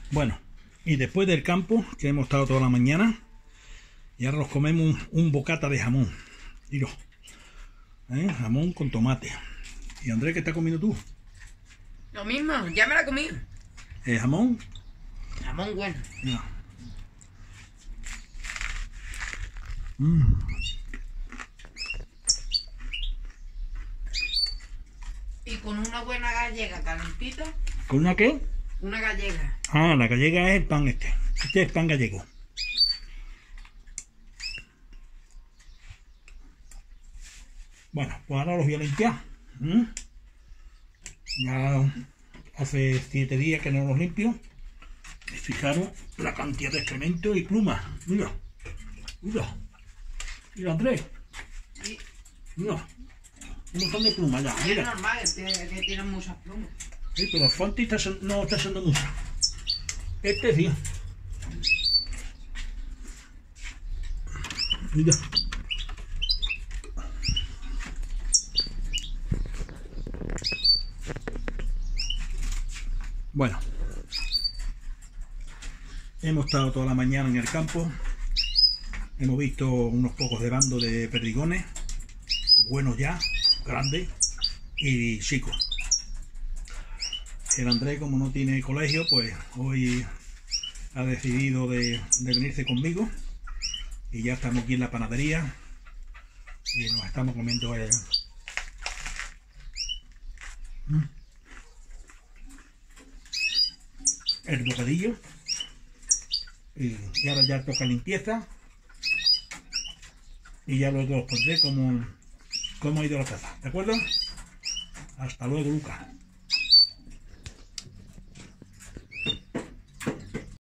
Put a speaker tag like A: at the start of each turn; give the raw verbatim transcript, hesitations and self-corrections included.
A: Bueno, y después del campo, que hemos estado toda la mañana, y ahora nos comemos un, un bocata de jamón. Mira, ¿eh? Jamón con tomate. ¿Y Andrés, qué estás comiendo tú?
B: Lo mismo, ya me la comí.
A: ¿El jamón?
B: Jamón bueno.
A: Ya. Mm.
B: Y con una buena gallega calentita.
A: ¿Con una qué?
B: Una gallega.
A: Ah, la gallega es el pan este. Este es pan gallego. Bueno, pues ahora los voy a limpiar. ¿Mm? Ya hace siete días que no los limpio. Y fijaros la cantidad de excremento y plumas. Mira, mira, mira Andrés.
B: Sí.
A: Mira, un montón de plumas ya.
B: Es
A: Mira.
B: normal que, que tienen muchas plumas.
A: Sí, pero Fonti está, no está haciendo mucho. Este sí. Mira. Bueno, hemos estado toda la mañana en el campo, hemos visto unos pocos de bando de perdigones, buenos ya, grandes y chicos. El Andrés, como no tiene colegio, pues hoy ha decidido de, de venirse conmigo y ya estamos aquí en la panadería y nos estamos comiendo el... el bocadillo y, y ahora ya toca limpieza y ya luego os pondré cómo, cómo ha ido la caza, ¿de acuerdo? Hasta luego, Lucas.